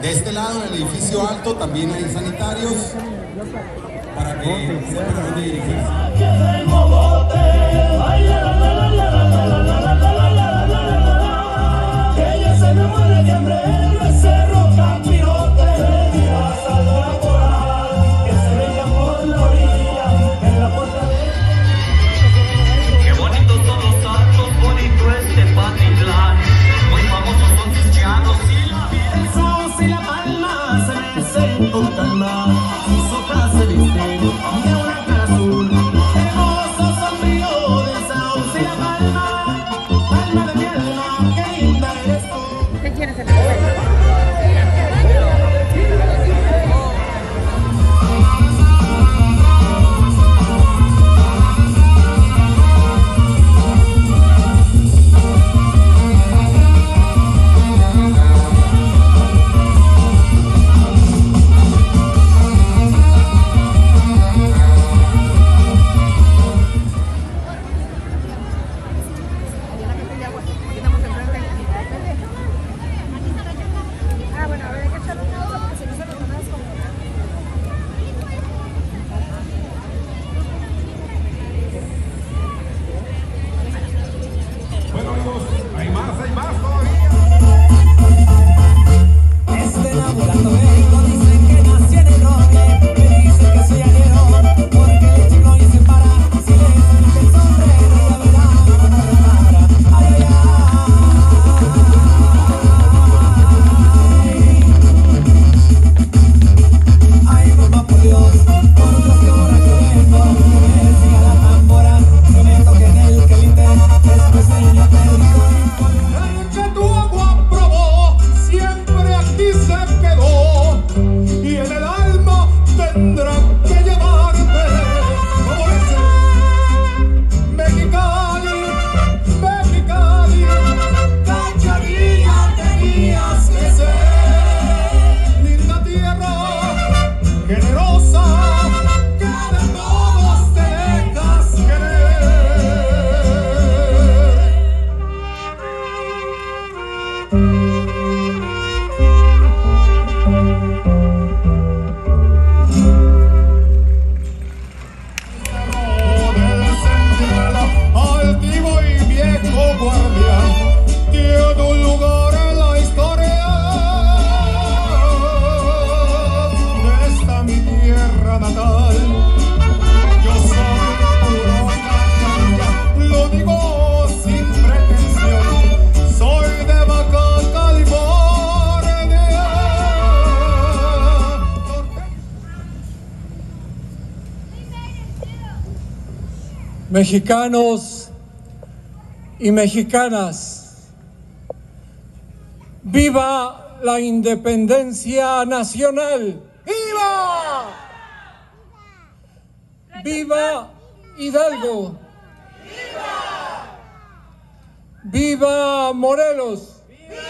De este lado, en el edificio alto, también hay sanitarios para que sepan a dónde dirigirse. Mexicanos y mexicanas, ¡viva la independencia nacional! ¡Viva! ¡Viva Hidalgo! ¡Viva! ¡Viva Morelos!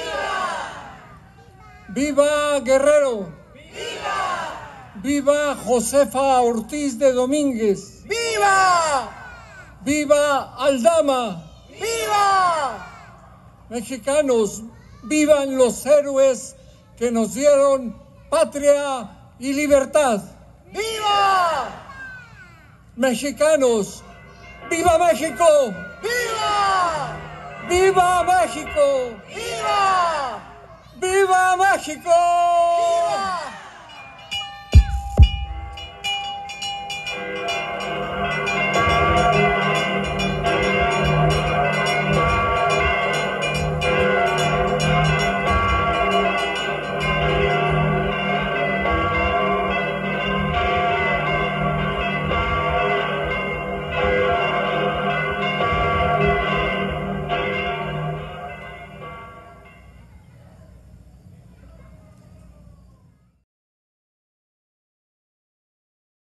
¡Viva! ¡Viva Guerrero! ¡Viva! ¡Viva Josefa Ortiz de Domínguez! ¡Viva! ¡Viva Aldama! ¡Viva! Mexicanos, vivan los héroes que nos dieron patria y libertad. ¡Viva! Mexicanos, ¡viva México! ¡Viva! ¡Viva México! ¡Viva! ¡Viva México!